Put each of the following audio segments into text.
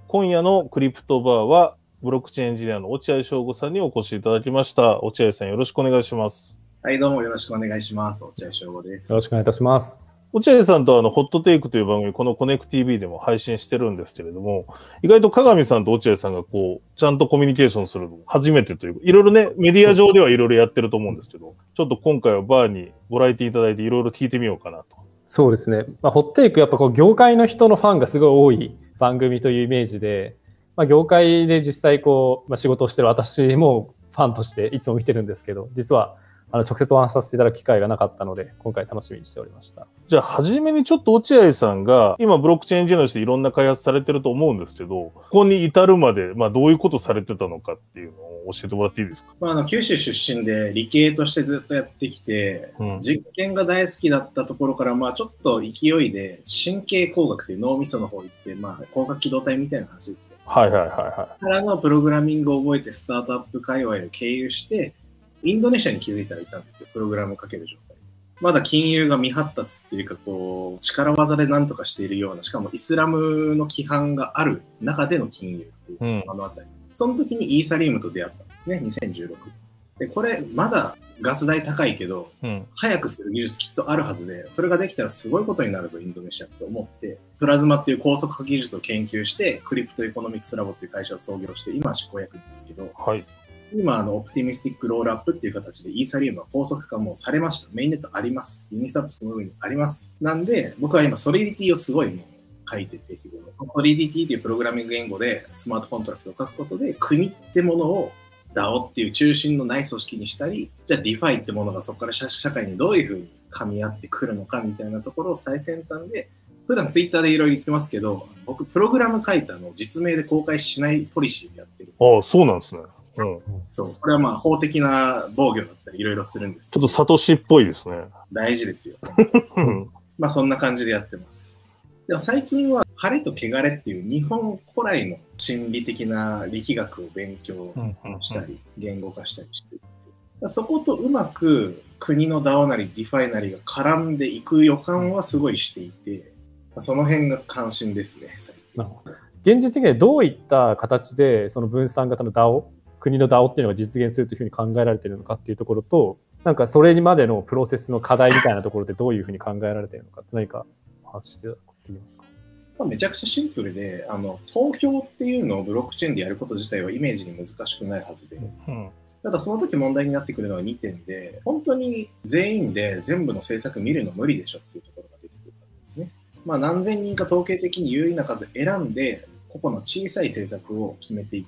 今夜のクリプトバーは、ブロックチェーンエンジニアの落合翔吾さんにお越しいただきました。落合さん、よろしくお願いします。 はい、どうもよろしくお願いします。落合翔吾です。 よろしくお願いいたします。 落合さんとホットテイクという番組、このコネク TV でも配信してるんですけれども、意外と鏡さんと落合さんがちゃんとコミュニケーションするの初めてというか、いろいろね、メディア上ではいろいろやってると思うんですけど、ちょっと今回はバーにご来店いただいていろいろ聞いてみようかなと。 そうですね。ホットテイク、やっぱ業界の人のファンがすごい多い番組というイメージで、業界で実際仕事をしてる私もファンとしていつも見てるんですけど、実は直接お話しさせていただく機会がなかったので、今回楽しみにしておりました。 じゃあ、初めにちょっと落合さんが、今ブロックチェーンエンジニアとしていろんな開発されてると思うんですけど、ここに至るまで、どういうことされてたのかっていうのを教えてもらっていいですか？ 九州出身で理系としてずっとやってきて、実験が大好きだったところから、ちょっと勢いで神経工学という脳みその方行って、光学機動隊みたいな話ですね。からのプログラミングを覚えてスタートアップ界隈を経由して、インドネシアに気づいたらいたんですよ。プログラムをかける状態。まだ金融が未発達っていうか、力技で何とかしているような、しかもイスラムの規範がある中での金融っていう、あたり。その時にイーサリウムと出会ったんですね、2016年。で、これ、まだガス代高いけど、早くする技術きっとあるはずで、それができたらすごいことになるぞ、インドネシアって思って、プラズマっていう高速化技術を研究して、クリプトエコノミクスラボっていう会社を創業して、今は執行役員ですけど、今、オプティミスティックロールアップっていう形でイーサリウムは高速化もされました。メインネットあります。ユニスワップその上にあります。なんで、僕は今、ソリディティをすごいもう書いてて、日頃。ソリディティっていうプログラミング言語でスマートコントラクトを書くことで、国ってものを DAO っていう中心のない組織にしたり、じゃあ DeFi ってものがそこから社会にどういうふうに噛み合ってくるのかみたいなところを最先端で、普段ツイッターでいろいろ言ってますけど、僕、プログラム書いたのを実名で公開しないポリシーでやってる。 ああ、そうなんですね。 そう。これは法的な防御だったりいろいろするんですけど。ちょっとサトシっぽいですね。 大事ですよ。そんな感じでやってます。でも最近は、晴れと汚れっていう日本古来の心理的な力学を勉強したり、言語化したりしていて、そことうまく国の DAO なり DeFi なりが絡んでいく予感はすごいしていて、その辺が関心ですね、最近。 現実的にはどういった形でその分散型の DAO、国の DAO っていうのが実現するというふうに考えられているのかっていうところと、なんかそれまでのプロセスの課題みたいなところでどういうふうに考えられているのかって何かお話ししていただけますか？ めちゃくちゃシンプルで、投票っていうのをブロックチェーンでやること自体はイメージに難しくないはずで、ただその時問題になってくるのは2点で、本当に全員で全部の政策見るの無理でしょっていうところが出てくるわけですね。何千人か統計的に有意な数選んで、個々の小さい政策を決めていって、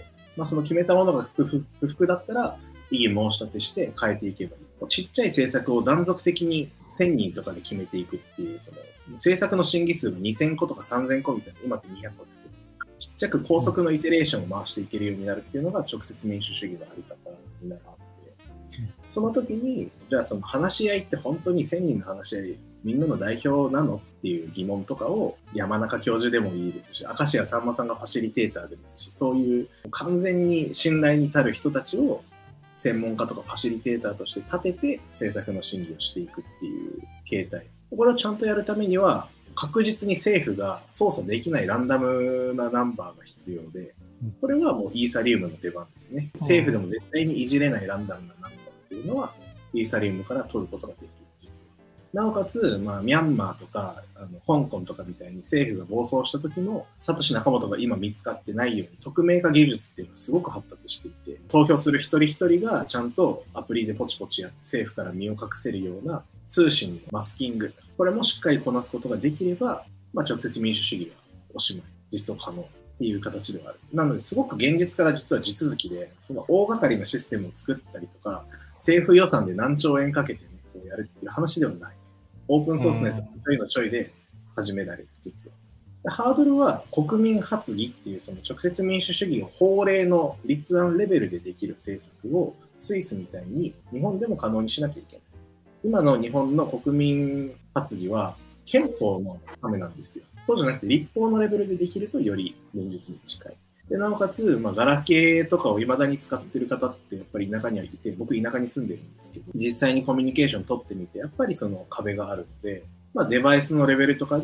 その決めたものが不服だったら異議申し立てして変えていけばいい。ちっちゃい政策を断続的に1000人とかで決めていくっていう、その政策の審議数が2000個とか3000個みたいな、今って200個ですけど、ちっちゃく高速のイテレーションを回していけるようになるっていうのが直接民主主義のあり方になるはずで、その時に、じゃあその話し合いって本当に1000人の話し合い、みんなの代表なのっていう疑問とかを山中教授でもいいですし、明石家さんまさんがファシリテーターでですし、そういう完全に信頼に足る人たちを専門家とかファシリテーターとして立てて政策の審議をしていくっていう形態。これをちゃんとやるためには確実に政府が操作できないランダムなナンバーが必要で、これはもうイーサリウムの出番ですね。政府でも絶対にいじれないランダムなナンバーっていうのはイーサリウムから取ることができる。なおかつ、ミャンマーとか香港とかみたいに政府が暴走した時も、サトシ・ナカモトが今見つかってないように、匿名化技術っていうのはすごく発達していて、投票する一人一人がちゃんとアプリでポチポチやって政府から身を隠せるような通信のマスキング、これもしっかりこなすことができれば、直接民主主義はおしまい、実装可能っていう形ではある。なので、すごく現実から実は地続きで、その大掛かりなシステムを作ったりとか、政府予算で何兆円かけて、こうやるっていう話ではない。オープンソースのやつちょいのちょいで始められる、実は。ハードルは国民発議っていうその直接民主主義を法令の立案レベルでできる政策をスイスみたいに日本でも可能にしなきゃいけない。今の日本の国民発議は憲法のためなんですよ。そうじゃなくて立法のレベルでできるとより現実に近い。でなおかつ、ガラケーとかを未だに使ってる方ってやっぱり田舎にはいて、僕田舎に住んでるんですけど、実際にコミュニケーション取ってみて、やっぱりその壁があるので、デバイスのレベルとかで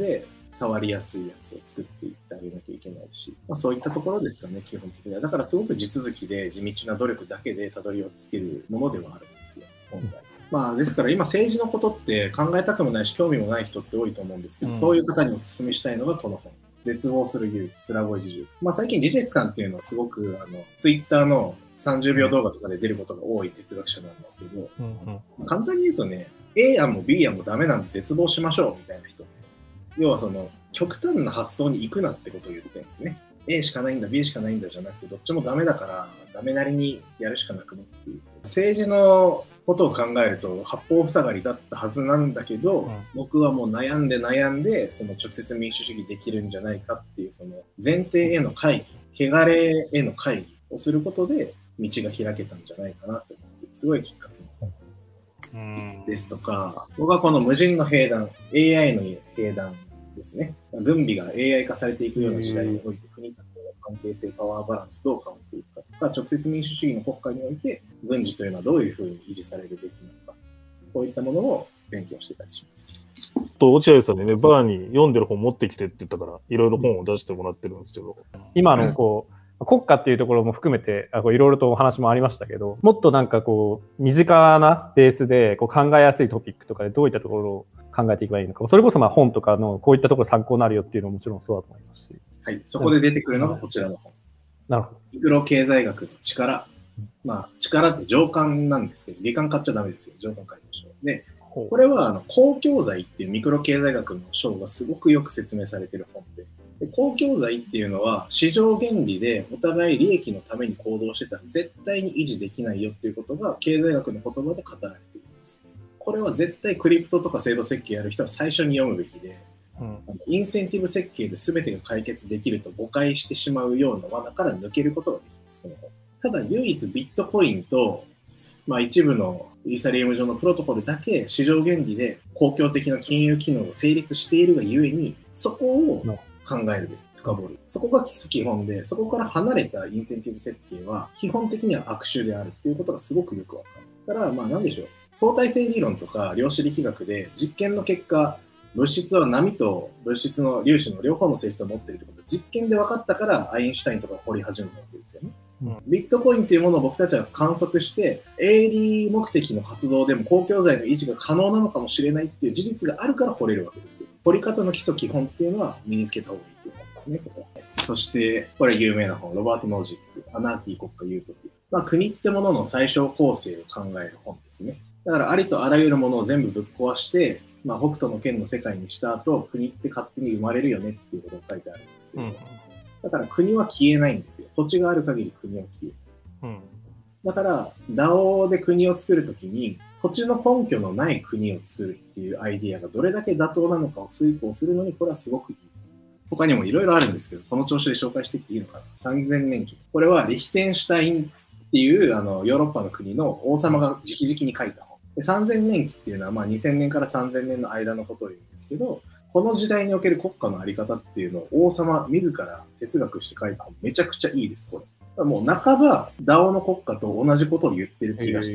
触りやすいやつを作っていってあげなきゃいけないし、そういったところですかね、基本的には。だからすごく地続きで地道な努力だけでたどり着けるものではあるんですよ、本来。ですから今政治のことって考えたくもないし興味もない人って多いと思うんですけど、そういう方にお勧めしたいのがこの本。絶望する勇気、スラボイジジュ。最近ジジェクさんっていうのはすごくツイッターの30秒動画とかで出ることが多い哲学者なんですけど、簡単に言うとね、A 案も B 案もダメなんで絶望しましょうみたいな人。要は極端な発想に行くなってことを言ってるんですね。A しかないんだ、B しかないんだじゃなくて、どっちもダメだから、ダメなりにやるしかなくねっていう。政治のことを考えると、八方塞がりだったはずなんだけど、僕はもう悩んで、直接民主主義できるんじゃないかっていう、前提への会議、汚れへの会議をすることで、道が開けたんじゃないかなと思って、すごいきっかけですとか、僕はこの無人の兵団、AI の兵団ですね。軍備が AI 化されていくような時代において、国との関係性、パワーバランスどう変わっていくかとか、直接民主主義の国家において、軍事というのはどういうふうに維持されるべきなのか、こういったものを勉強してたりします。 落合さんにね、バーに読んでる本持ってきてって言ったから、いろいろ本を出してもらってるんですけど。 今の国家っていうところも含めて、いろいろとお話もありましたけど、もっと身近なベースで考えやすいトピックとかでどういったところを考えていけばいいのか、それこそ本とかのこういったところ参考になるよっていうのももちろんそうだと思いますし。 はい、そこで出てくるのがこちらの本。 なるほど。 ミクロ経済学の力。力って上巻なんですけど、下巻買っちゃダメですよ。上巻買いましょう。で、これは公共財っていうミクロ経済学の章がすごくよく説明されている本で、公共財っていうのは市場原理でお互い利益のために行動してたら絶対に維持できないよっていうことが経済学の言葉で語られています。これは絶対クリプトとか制度設計やる人は最初に読むべきで、インセンティブ設計で全てが解決できると誤解してしまうような罠から抜けることができます。この本。ただ唯一ビットコインと、一部のイーサリアム上のプロトコルだけ市場原理で公共的な金融機能を成立しているがゆえに、そこを考えるべき、深掘る。そこが基本で、そこから離れたインセンティブ設計は基本的には悪手であるっていうことがすごくよくわかる。だから何でしょう。相対性理論とか量子力学で実験の結果、物質は波と物質の粒子の両方の性質を持っているということ実験で分かったからアインシュタインとか掘り始めたわけですよね。ビットコインっていうものを僕たちは観測して営利目的の活動でも公共財の維持が可能なのかもしれないっていう事実があるから掘れるわけですよ。掘り方の基礎基本っていうのは身につけた方がいいっていう本ですね。そしてこれ有名な本、ロバート・ノージック、アナーキー国家ユートピア。国ってものの最小構成を考える本ですね。だからありとあらゆるものを全部ぶっ壊して北斗の拳の世界にした後、国って勝手に生まれるよねっていうことが書いてあるんですけど、だから国は消えないんですよ。土地がある限り国は消える。だから DAO で国を作るときに土地の根拠のない国を作るっていうアイディアがどれだけ妥当なのかを遂行するのにこれはすごくいい。他にもいろいろあるんですけど、この調子で紹介してきていいのかな。3000年期。これはリヒテンシュタインっていうヨーロッパの国の王様が直々に書いた本。3000年期っていうのは2000年から3000年の間のことを言うんですけど、この時代における国家のあり方っていうのを王様自ら哲学して書いた本、めちゃくちゃいいです、これ。もう半ば DAO の国家と同じことを言ってる気がして、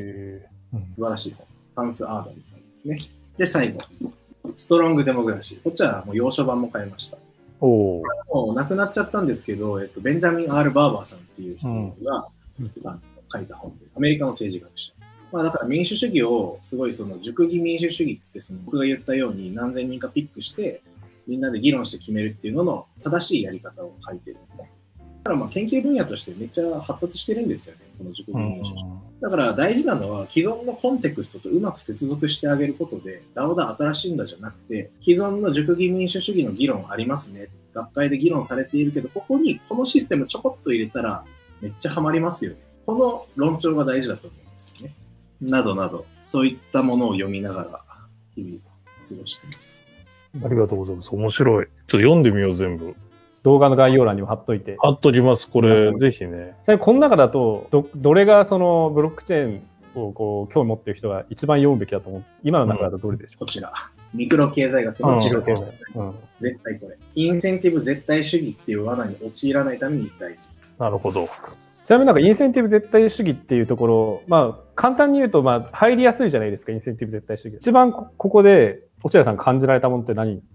素晴らしい本。ハンス・アーダンさんですね。で、最後、ストロング・デモグラシー。こっちはもう洋書版も買いました。もう亡くなっちゃったんですけど、ベンジャミン・アール・バーバーさんっていう人が、書いた本で、アメリカの政治学者。だから民主主義をすごい熟議民主主義っつって僕が言ったように何千人かピックしてみんなで議論して決めるっていうのの正しいやり方を書いてる。だから研究分野としてめっちゃ発達してるんですよね、この熟議民主主義。だから大事なのは既存のコンテクストとうまく接続してあげることで、DAOだ新しいんだじゃなくて、既存の熟議民主主義の議論ありますね。学会で議論されているけど、ここにこのシステムちょこっと入れたらめっちゃハマりますよね。この論調が大事だと思うんですよね。などなど、そういったものを読みながら日々過ごしています。 ありがとうございます。面白い。ちょっと読んでみよう、全部。 動画の概要欄にも貼っといて。 貼っときます、これ、ぜひね。 ちなみにこの中だと、どれがブロックチェーンを興味持っている人が一番読むべきだと思う。今の中だとどれでしょう、 こちら。ミクロ経済学の治療経済。絶対これ。インセンティブ絶対主義っていう罠に陥らないために大事。 なるほど。 ちなみにインセンティブ絶対主義っていうところ、簡単に言うと入りやすいじゃないですか、インセンティブ絶対主義。一番ここで落合さん感じられたものって何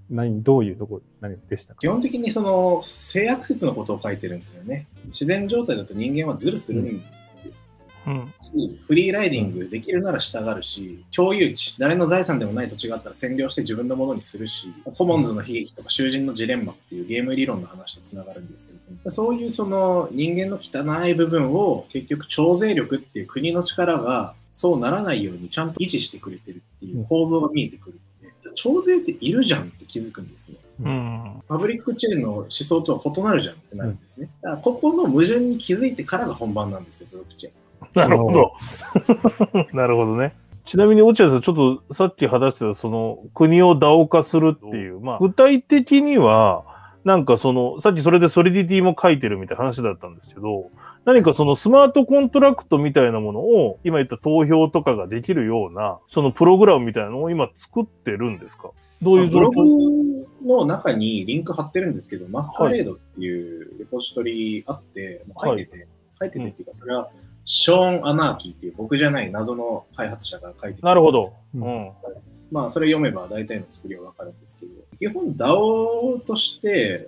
どういうところ何でしたか？ 基本的にその性悪説のことを書いてるんですよね。自然状態だと人間はズルするんですよ。フリーライディングできるなら従うし、共有地、誰の財産でもない土地があったら占領して自分のものにするし、コモンズの悲劇とか囚人のジレンマっていうゲーム理論の話とつながるんですけど、そういうその人間の汚い部分を結局徴税力っていう国の力がそうならないようにちゃんと維持してくれてるっていう構造が見えてくる。徴税っているじゃんって気づくんですね。パブリックチェーンの思想とは異なるじゃんってなるんですね。だからここの矛盾に気づいてからが本番なんですよ、ブロックチェーン。 なるほど。なるほどね。ちなみに落合さん、ちょっとさっき話してたその国をDAO化するっていう、まあ具体的には、なんかその、さっきそれでソリディティも書いてるみたいな話だったんですけど、何かそのスマートコントラクトみたいなものを、今言った投票とかができるような、そのプログラムみたいなのを今作ってるんですか？どういう状況？ ブログの中にリンク貼ってるんですけど、マスカレードっていうレポジトリあって、書いててっていうか、それはショーン・アナーキーっていう僕じゃない謎の開発者が書いてて。 なるほど。 まあ、それ読めば大体の作りはわかるんですけど、基本 DAO として、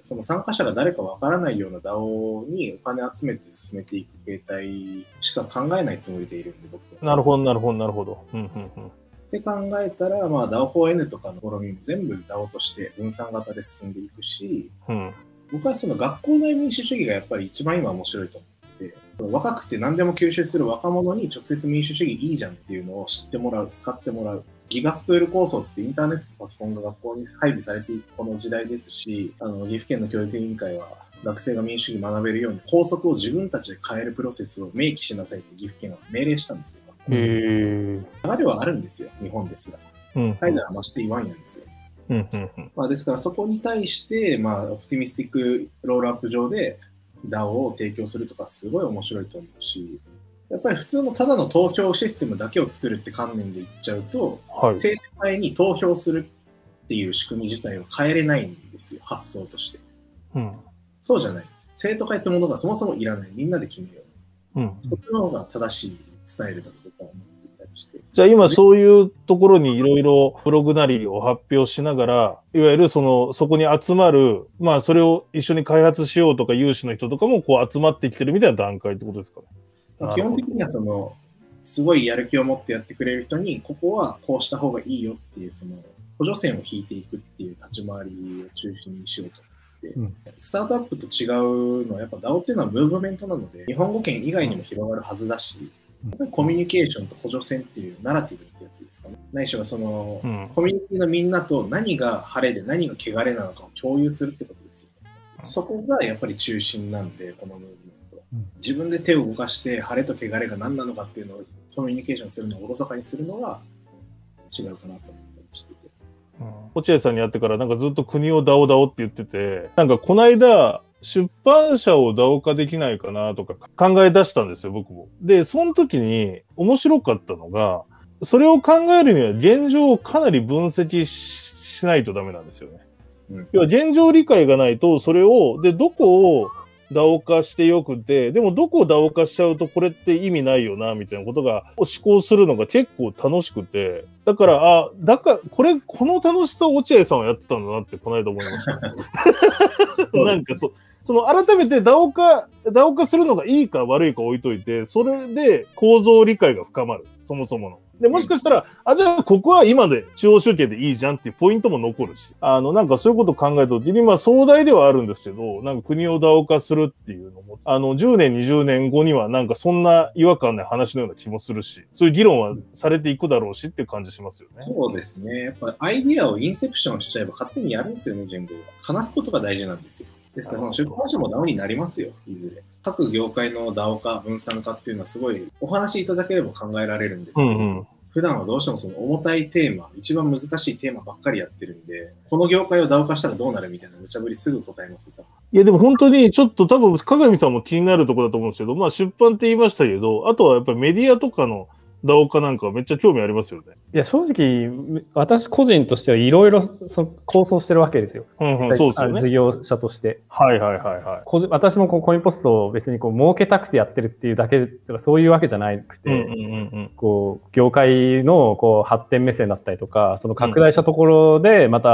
その参加者が誰かわからないような DAO にお金集めて進めていく形態しか考えないつもりでいるんで、僕は。 なるほど、なるほど、なるほど。 って考えたら、まあ、DAO4N とかの試みも全部 DAO として分散型で進んでいくし、僕はその学校内民主主義がやっぱり一番今面白いと思ってて、若くて何でも吸収する若者に直接民主主義いいじゃんっていうのを知ってもらう、使ってもらう。ギガスクール構想つってインターネットとパソコンが学校に配備されていくこの時代ですし、岐阜県の教育委員会は学生が民主主義学べるように校則を自分たちで変えるプロセスを明記しなさいって岐阜県は命令したんですよ。流れはあるんですよ、日本ですが。海外はまして言わんやんですよ。まあですからそこに対して、まあ、オプティミスティックロールアップ上で DAO を提供するとかすごい面白いと思うし、やっぱり普通のただの投票システムだけを作るって観念でいっちゃうと、生徒会に投票するっていう仕組み自体を変えれないんですよ、発想として。そうじゃない。生徒会ってものがそもそもいらない。みんなで決めよう。こっちの方が正しいスタイルだと僕は思っていたりして。 じゃあ今そういうところにいろいろブログなりを発表しながら、いわゆるそこに集まる、まあそれを一緒に開発しようとか有志の人とかもこう集まってきてるみたいな段階ってことですかね。 基本的にはすごいやる気を持ってやってくれる人に、ここはこうした方がいいよっていう、補助線を引いていくっていう立ち回りを中心にしようと思って、スタートアップと違うのは、やっぱ DAO っていうのはムーブメントなので、日本語圏以外にも広がるはずだし、コミュニケーションと補助線っていうナラティブってやつですかね。ないしはコミュニティのみんなと何が晴れで何が汚れなのかを共有するってことですよね。そこがやっぱり中心なんで、このムーブメント。自分で手を動かして晴れと汚れが何なのかっていうのをコミュニケーションするのをおろそかにするのが違うかなと思ったりしてて。 落合さんに会ってからなんかずっと国をDAOって言ってて、なんかこの間出版社をDAO化できないかなとか考え出したんですよ、僕も。で、その時に面白かったのが、それを考えるには現状をかなり分析しないとダメなんですよね。要は現状理解がないと、それを、で、どこをDAO化してよくて、でもどこをDAO化しちゃうとこれって意味ないよな、みたいなことが思考するのが結構楽しくて、だから、この楽しさを落合さんはやってたんだなってこの間思いました。なんか改めてDAO化するのがいいか悪いか置いといて、それで構造理解が深まる。そもそもの。で、もしかしたら、じゃあここは今で中央集計でいいじゃんっていうポイントも残るし、なんかそういうことを考えたときに、まあ壮大ではあるんですけど、なんか国をDAO化するっていうのも、10年、20年後にはなんかそんな違和感ない話のような気もするし、そういう議論はされていくだろうしっていう感じしますよね。 そうですね。やっぱアイディアをインセプションしちゃえば勝手にやるんですよね、全部。話すことが大事なんですよ。ですから、出版社もDAOになりますよ、いずれ。各業界のDAO化、分散化っていうのはすごいお話いただければ考えられるんですけど、普段はどうしてもその重たいテーマ、一番難しいテーマばっかりやってるんで、この業界をDAO化したらどうなるみたいな無茶ぶりすぐ答えますよ。 いやでも本当にちょっと多分鏡さんも気になるところだと思うんですけど、まあ出版って言いましたけど、あとはやっぱりメディアとかのDAO化なんかめっちゃ興味ありますよね。 いや正直私個人としてはいろいろ構想してるわけですよ。 そうですよね。 事業者として。私もコインポストを別に儲けたくてやってるっていうだけとかそういうわけじゃなくて、業界の発展目線だったりとか、その拡大したところでまた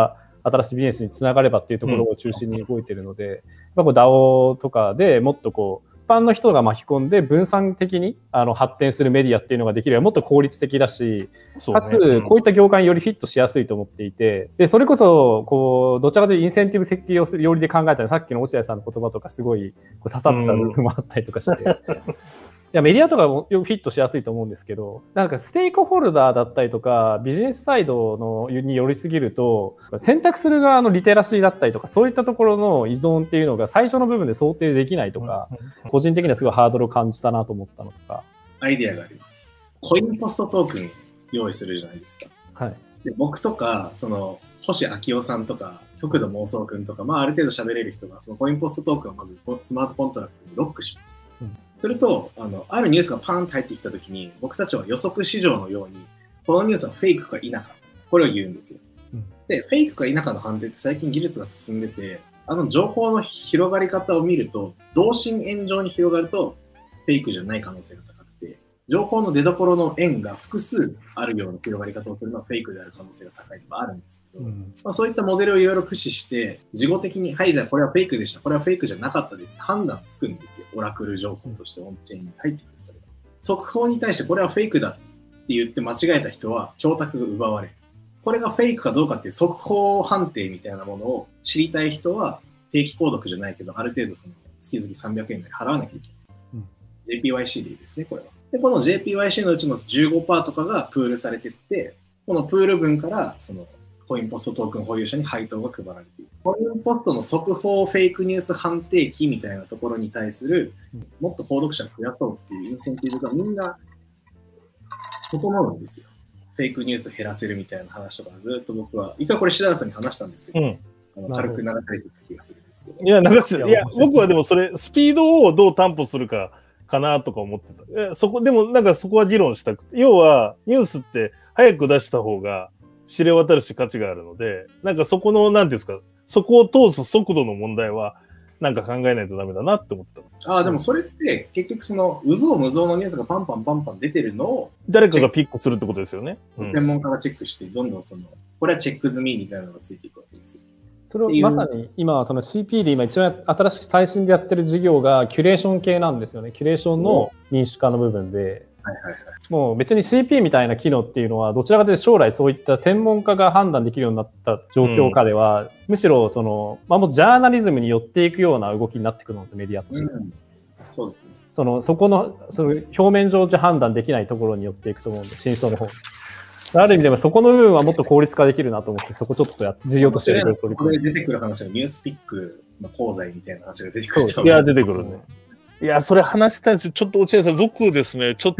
新しいビジネスにつながればっていうところを中心に動いているので、DAO とかでもっとこう、一般の人が巻き込んで分散的に発展するメディアっていうのができればもっと効率的だし、かつこういった業界によりフィットしやすいと思っていて、でそれこそこうどちらかというとインセンティブ設計をするよりで考えたら、さっきの落合さんの言葉とかすごい刺さった部分もあったりとかして。いやメディアとかもフィットしやすいと思うんですけど、なんかステークホルダーだったりとかビジネスサイドに寄りすぎると、選択する側のリテラシーだったりとかそういったところの依存っていうのが最初の部分で想定できないとか、個人的にはすごいハードルを感じたなと思ったのとか。 アイデアがあります。コインポストトークン用意するじゃないですか。 はい、 で僕とか星明夫さんとか極度妄想くんとか、ある程度喋れる人がそのコインポストトークンをまずスマートコントラクトにロックします。するとあるニュースがパーンと入ってきたときに、僕たちは予測市場のようにこのニュースはフェイクか否か、これを言うんですよ。でフェイクか否かの判定って最近技術が進んでて、情報の広がり方を見ると、同心円状に広がるとフェイクじゃない可能性が高くて、情報の出所の円が複数あるような広がり方をするのはフェイクである可能性が高いとかあるんですけど、そういったモデルをいろいろ駆使して、事後的に、はい、じゃあこれはフェイクでした、これはフェイクじゃなかったですって判断つくんですよ。オラクル情報としてオンチェーンに入ってくる。それが速報に対してこれはフェイクだって言って間違えた人は供託が奪われる。これがフェイクかどうかっていう速報判定みたいなものを知りたい人は定期購読じゃないけど、ある程度月々300円で払わなきゃいけない。JPYC でいいですね、これは。で、この JPYC のうちの 15% とかがプールされていって、このプール分からコインポストトークン保有者に配当が配られている。コインポストの速報フェイクニュース判定機みたいなところに対する、もっと購読者を増やそうっていうインセンティブがみんな整うんですよ。フェイクニュース減らせるみたいな話とかずっと僕は、一回これ志田さんに話したんですけど、軽く流されてた気がするんですけど。 いや、流してた。いや、僕はでもそれ、スピードをどう担保するかかなとか思ってた。でもなんかそこは議論したくて、要はニュースって早く出した方が知れ渡るし価値があるので、なんかそこの、なんていうんですか、そこを通す速度の問題は、なんか考えないとダメだなって思ってた。 でもそれって結局うぞうむぞうのニュースがパンパン出てるのを誰かがピックするってことですよね。 専門家がチェックして、どんどんこれはチェック済みみたいなのがついていくわけですよ。 それをまさに今CP で今一番新しく最新でやってる事業がキュレーション系なんですよね。キュレーションの民主化の部分で。もう別に CP みたいな機能っていうのはどちらかというと将来そういった専門家が判断できるようになった状況下では、むしろもうジャーナリズムに寄っていくような動きになってくるので、メディアとして。 そうですね。 そこの表面上じゃ判断できないところに寄っていくと思うんで、真相の方に。ある意味でもそこの部分はもっと効率化できるなと思って、そこちょっと事業としてやる取り組み。 これ出てくる話がニュースピックの功罪みたいな話が出てくる。 いや、出てくるね。いや、それ話したいです。ちょっと落合さん、僕ですね、ちょっと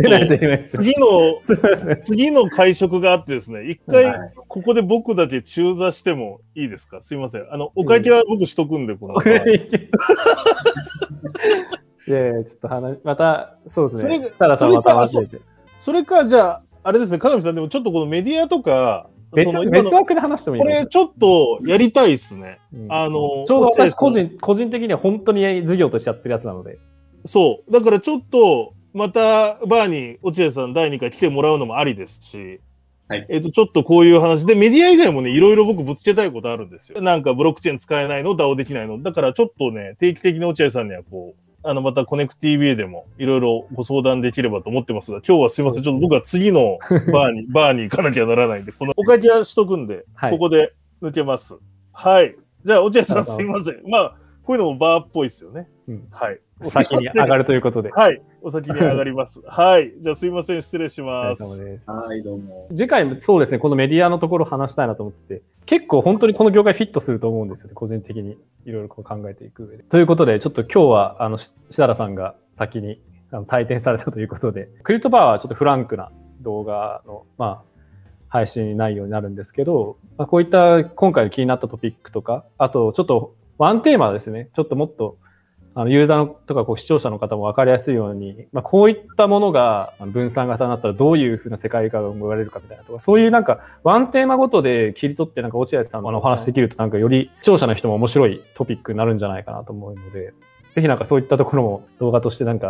次の会食があってですね、一回ここで僕だけ中座してもいいですか？すいません。お会計は僕しとくんで、この。 いやいや、ちょっとまた、そうですね。設楽さんまた忘れて。 それか、じゃあ、あれですね、鏡さん、でもちょっとこのメディアとか、 別枠で話してもいいこれちょっとやりたいですね。 ちょうど私個人的には本当に事業としてやってるやつなので。 そう。だからちょっと、またバーに落合さん第2回来てもらうのもありですし、 はい、 ちょっとこういう話で、メディア以外もね、いろいろ僕ぶつけたいことあるんですよ。なんかブロックチェーン使えないの？ DAO できないの？だからちょっとね、定期的に落合さんにはこう、またコネク TV でもいろいろご相談できればと思ってますが、今日はすいません。ちょっと僕は次のバーに行かなきゃならないんで、このお会計はしとくんで、はい、ここで抜けます。はい。じゃあ、落合さんすいません。まあ、こういうのもバーっぽいですよね。はい。 お先に上がるということで。 はい。お先に上がります。はい。じゃあすいません。失礼します。 はい、どうも。 次回もそうですね、このメディアのところ話したいなと思ってて、結構本当にこの業界フィットすると思うんですよね、個人的にいろいろ考えていく上で。ということで、ちょっと今日は設楽さんが先に退店されたということで、クリプトバーはちょっとフランクな動画の、配信内容になるんですけど、こういった今回の気になったトピックとか、あとちょっとワンテーマですね、ちょっともっとユーザーとか視聴者の方も分かりやすいように、こういったものが分散型になったらどういうふうな世界観が生まれるかみたいなとか、そういうなんかワンテーマごとで切り取って落合さんのお話できるとより視聴者の人も面白いトピックになるんじゃないかなと思うので、ぜひそういったところも動画としてご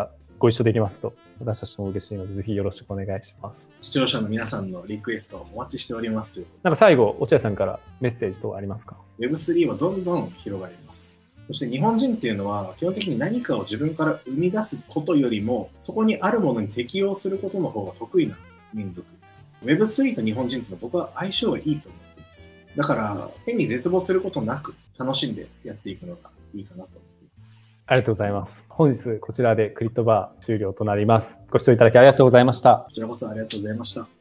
ご一緒できますと、私たちも嬉しいので、ぜひよろしくお願いします。 視聴者の皆さんのリクエストをお待ちしておりますということで。 なんか最後、落合さんからメッセージとかありますか？ Web3 はどんどん広がります。そして日本人っていうのは基本的に何かを自分から生み出すことよりもそこにあるものに適応することの方が得意な民族です。Web3 と日本人っていうのは僕は相性がいいと思っています。だから変に絶望することなく楽しんでやっていくのがいいかなと思っています。 ありがとうございます。本日こちらでクリットバー終了となります。ご視聴いただきありがとうございました。 こちらこそありがとうございました。